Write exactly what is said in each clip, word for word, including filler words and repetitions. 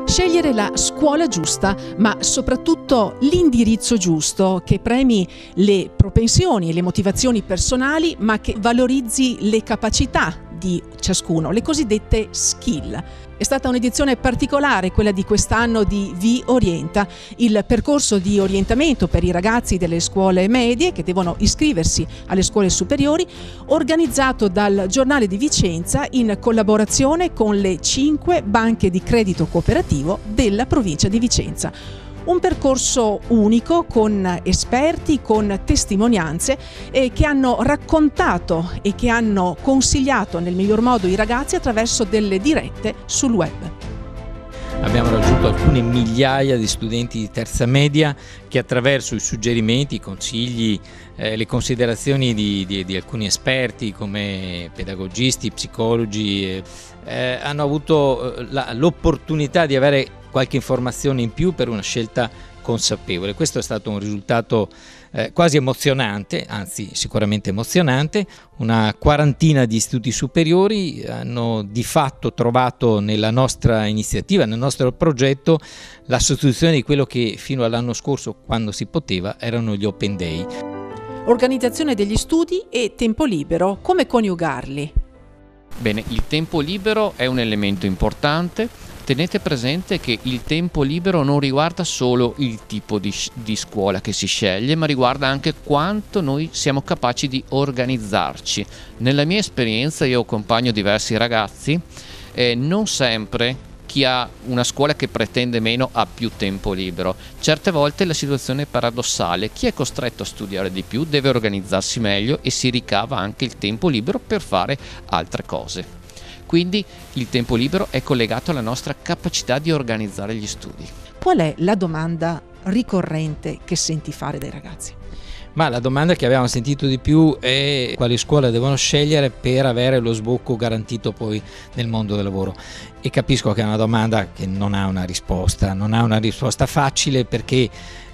Scegliere la scuola giusta, ma soprattutto l'indirizzo giusto, che premi le propensioni e le motivazioni personali, ma che valorizzi le capacità di ciascuno, le cosiddette skill. È stata un'edizione particolare quella di quest'anno di Vi Orienta, il percorso di orientamento per i ragazzi delle scuole medie che devono iscriversi alle scuole superiori, organizzato dal Giornale di Vicenza in collaborazione con le cinque banche di credito cooperativo della provincia di Vicenza. Un percorso unico con esperti, con testimonianze eh, che hanno raccontato e che hanno consigliato nel miglior modo i ragazzi attraverso delle dirette sul web. Abbiamo raggiunto alcune migliaia di studenti di terza media che attraverso i suggerimenti, i consigli, eh, le considerazioni di, di, di alcuni esperti come pedagogisti, psicologi, eh, eh, hanno avuto l'opportunità di avere qualche informazione in più per una scelta consapevole. Questo è stato un risultato eh, quasi emozionante, anzi sicuramente emozionante. Una quarantina di istituti superiori hanno di fatto trovato nella nostra iniziativa, nel nostro progetto, la sostituzione di quello che fino all'anno scorso, quando si poteva, erano gli Open Day. Organizzazione degli studi e tempo libero, come coniugarli? Bene, il tempo libero è un elemento importante. Tenete presente che il tempo libero non riguarda solo il tipo di, di scuola che si sceglie, ma riguarda anche quanto noi siamo capaci di organizzarci. Nella mia esperienza, io accompagno diversi ragazzi, e non sempre chi ha una scuola che pretende meno ha più tempo libero. Certe volte la situazione è paradossale: chi è costretto a studiare di più deve organizzarsi meglio e si ricava anche il tempo libero per fare altre cose. Quindi il tempo libero è collegato alla nostra capacità di organizzare gli studi. Qual è la domanda ricorrente che senti fare dai ragazzi? Ma la domanda che abbiamo sentito di più è quali scuole devono scegliere per avere lo sbocco garantito poi nel mondo del lavoro. E capisco che è una domanda che non ha una risposta, non ha una risposta facile, perché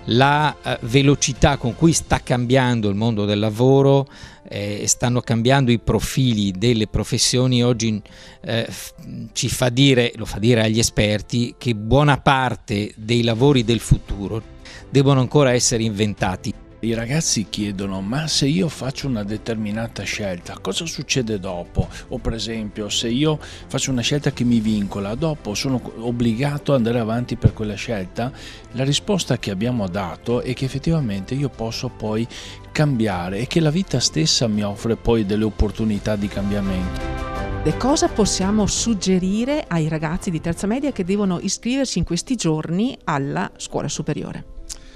la eh, velocità con cui sta cambiando il mondo del lavoro e eh, stanno cambiando i profili delle professioni oggi eh, ci fa dire, lo fa dire agli esperti, che buona parte dei lavori del futuro devono ancora essere inventati. I ragazzi chiedono: ma se io faccio una determinata scelta, cosa succede dopo? O per esempio, se io faccio una scelta che mi vincola, dopo sono obbligato ad andare avanti per quella scelta? La risposta che abbiamo dato è che effettivamente io posso poi cambiare e che la vita stessa mi offre poi delle opportunità di cambiamento. E cosa possiamo suggerire ai ragazzi di terza media che devono iscriversi in questi giorni alla scuola superiore?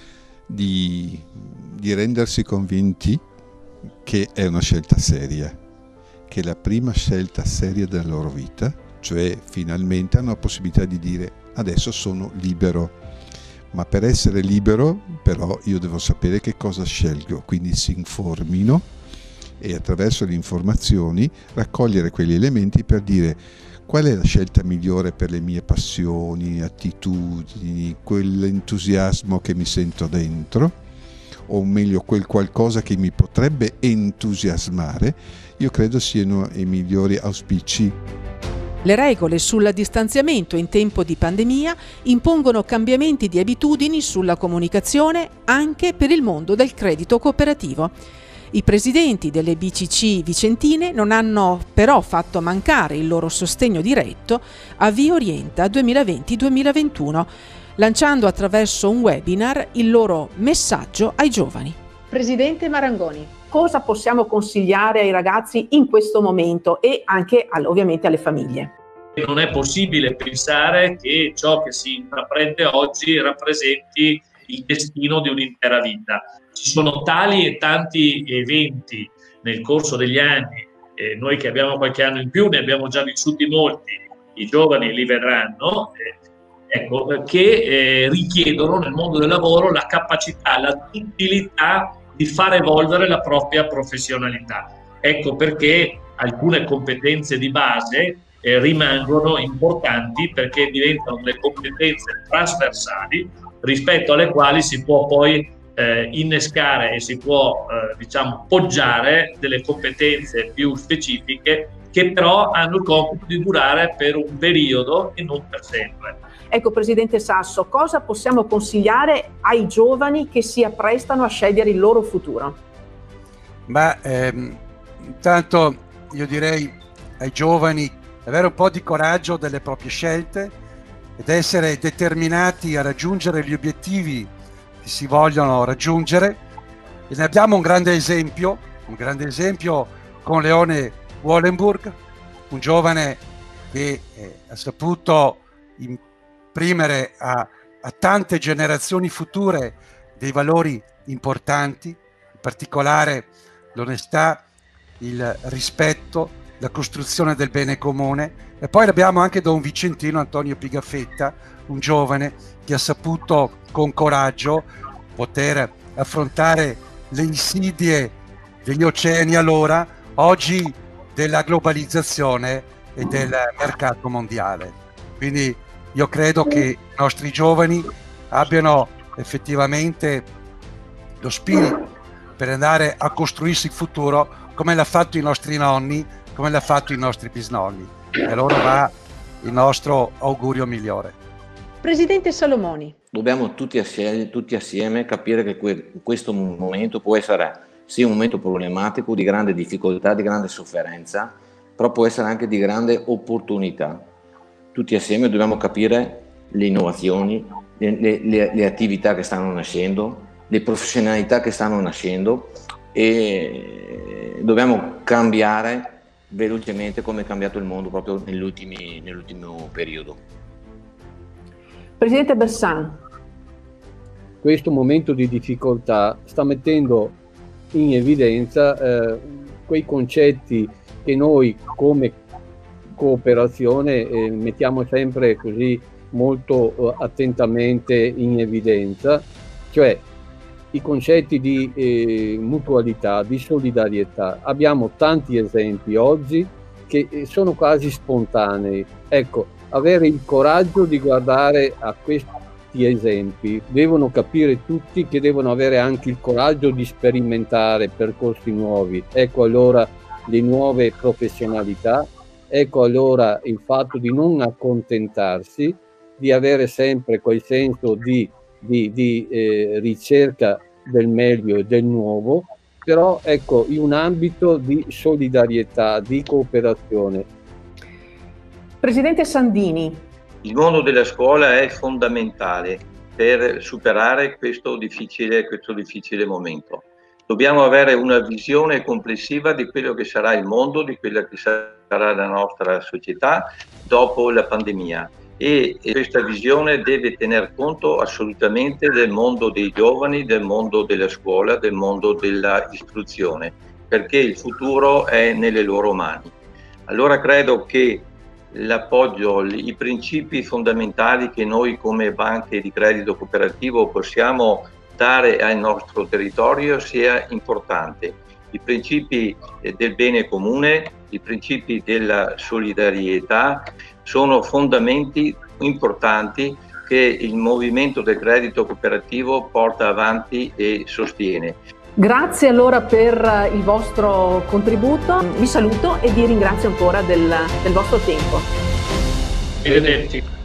Di, di rendersi convinti che è una scelta seria, che è la prima scelta seria della loro vita, cioè finalmente hanno la possibilità di dire: adesso sono libero, ma per essere libero però io devo sapere che cosa scelgo, quindi si informino e attraverso le informazioni raccogliere quegli elementi per dire: qual è la scelta migliore per le mie passioni, attitudini, quell'entusiasmo che mi sento dentro, o meglio quel qualcosa che mi potrebbe entusiasmare. Io credo siano i migliori auspici. Le regole sul distanziamento in tempo di pandemia impongono cambiamenti di abitudini sulla comunicazione anche per il mondo del credito cooperativo. I presidenti delle B C C vicentine non hanno però fatto mancare il loro sostegno diretto a Vi Orienta duemilaventi duemilaventuno, lanciando attraverso un webinar il loro messaggio ai giovani. Presidente Marangoni, cosa possiamo consigliare ai ragazzi in questo momento e anche ovviamente alle famiglie? Non è possibile pensare che ciò che si intraprende oggi rappresenti il destino di un'intera vita. Ci sono tali e tanti eventi nel corso degli anni, eh, noi che abbiamo qualche anno in più ne abbiamo già vissuti molti, i giovani li vedranno, eh, ecco, che eh, richiedono nel mondo del lavoro la capacità, la duttilità di far evolvere la propria professionalità. Ecco perché alcune competenze di base eh, rimangono importanti, perché diventano delle competenze trasversali rispetto alle quali si può poi eh, innescare e si può eh, diciamo poggiare delle competenze più specifiche che però hanno il compito di durare per un periodo e non per sempre. Ecco, Presidente Sasso, cosa possiamo consigliare ai giovani che si apprestano a scegliere il loro futuro? Ma ehm, intanto io direi ai giovani avere un po' di coraggio delle proprie scelte ed essere determinati a raggiungere gli obiettivi che si vogliono raggiungere. E ne abbiamo un grande esempio, un grande esempio con Leone Wallenburg, un giovane che eh, ha saputo imprimere a, a tante generazioni future dei valori importanti, in particolare l'onestà, il rispetto, la costruzione del bene comune. E poi abbiamo anche Don Vicentino Antonio Pigafetta, un giovane che ha saputo con coraggio poter affrontare le insidie degli oceani allora, oggi della globalizzazione e del mercato mondiale. Quindi io credo che i nostri giovani abbiano effettivamente lo spirito per andare a costruirsi il futuro come l'ha fatto i nostri nonni, come l'ha fatto i nostri bisnonni. E a loro va il nostro augurio migliore. Presidente Salomoni. Dobbiamo tutti assieme, tutti assieme capire che que- questo momento può essere sì un momento problematico, di grande difficoltà, di grande sofferenza, però può essere anche di grande opportunità. Tutti assieme dobbiamo capire le innovazioni, le, le, le, le attività che stanno nascendo, le professionalità che stanno nascendo e dobbiamo cambiare velocemente come è cambiato il mondo proprio nell'ultimo periodo. Presidente Bersani. Questo momento di difficoltà sta mettendo in evidenza eh, quei concetti che noi come cooperazione eh, mettiamo sempre così molto eh, attentamente in evidenza, cioè i concetti di eh, mutualità, di solidarietà. Abbiamo tanti esempi oggi che sono quasi spontanei. Ecco, avere il coraggio di guardare a questi esempi, devono capire tutti che devono avere anche il coraggio di sperimentare percorsi nuovi. Ecco allora le nuove professionalità, ecco allora il fatto di non accontentarsi, di avere sempre quel senso di di, di eh, ricerca del meglio e del nuovo, però ecco in un ambito di solidarietà, di cooperazione. Presidente Sandini. Il mondo della scuola è fondamentale per superare questo difficile, questo difficile momento. Dobbiamo avere una visione complessiva di quello che sarà il mondo, di quella che sarà la nostra società dopo la pandemia. E questa visione deve tener conto assolutamente del mondo dei giovani, del mondo della scuola, del mondo dell'istruzione, perché il futuro è nelle loro mani. Allora credo che l'appoggio, i principi fondamentali che noi come banche di credito cooperativo possiamo dare al nostro territorio sia importante. I principi del bene comune, i principi della solidarietà sono fondamenti importanti che il movimento del credito cooperativo porta avanti e sostiene. Grazie allora per il vostro contributo, vi saluto e vi ringrazio ancora del, del vostro tempo. Arrivederci.